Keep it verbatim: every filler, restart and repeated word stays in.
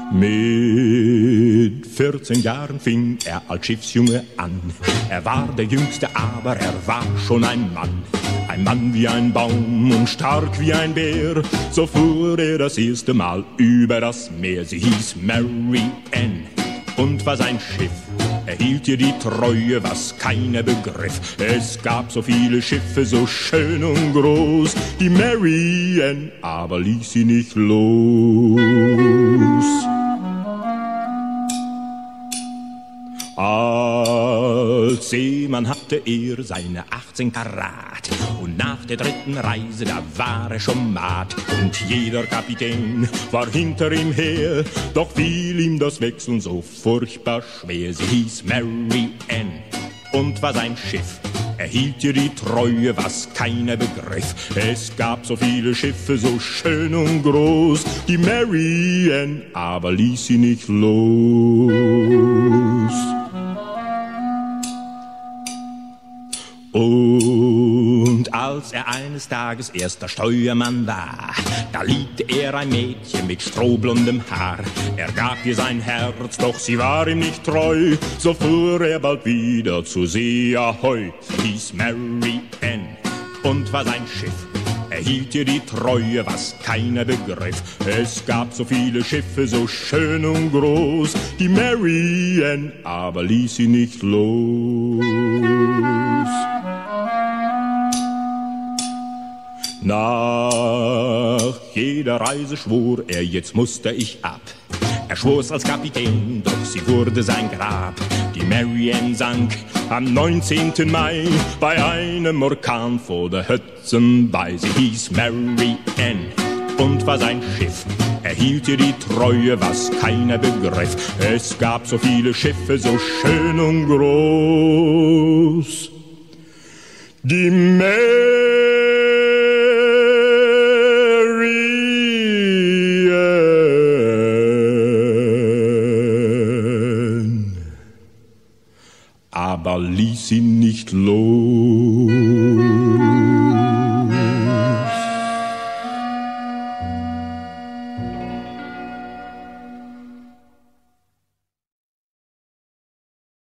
Mit vierzehn Jahren fing er als Schiffsjunge an. Er war der Jüngste, aber er war schon ein Mann. Ein Mann wie ein Baum und stark wie ein Bär. So fuhr er das erste Mal über das Meer. Sie hieß Mary Ann und war sein Schiff. Er hielt ihr die Treue, was keiner begriff. Es gab so viele Schiffe, so schön und groß. Die Mary Ann aber ließ sie nicht los. Als Seemann hatte er seine achtzehn Karat. Und nach der dritten Reise, da war er schon matt. Und jeder Kapitän war hinter ihm her. Doch fiel ihm das Wechseln so furchtbar schwer. Sie hieß Mary Ann und war sein Schiff. Er hielt ihr die Treue, was keiner begriff. Es gab so viele Schiffe, so schön und groß. Die Mary Ann aber ließ sie nicht los. Und als er eines Tages erster Steuermann war, da liebte er ein Mädchen mit strohblondem Haar. Er gab ihr sein Herz, doch sie war ihm nicht treu. So fuhr er bald wieder zu See, ahoi. Sie hieß Mary Ann und war sein Schiff. Er hielt ihr die Treue, was keiner begriff. Es gab so viele Schiffe, so schön und groß. Die Mary Ann aber ließ sie nicht los. Nach jeder Reise schwor er, jetzt musste ich ab. Er schwor's als Kapitän, doch sie wurde sein Grab. Die Mary Ann sank am neunzehnten Mai bei einem Orkan vor der Hudson bei. Sie hieß Mary Ann und war sein Schiff. Er hielt ihr die Treue, was keiner begriff. Es gab so viele Schiffe, so schön und groß. Die Mary aber ließ ihn nicht los.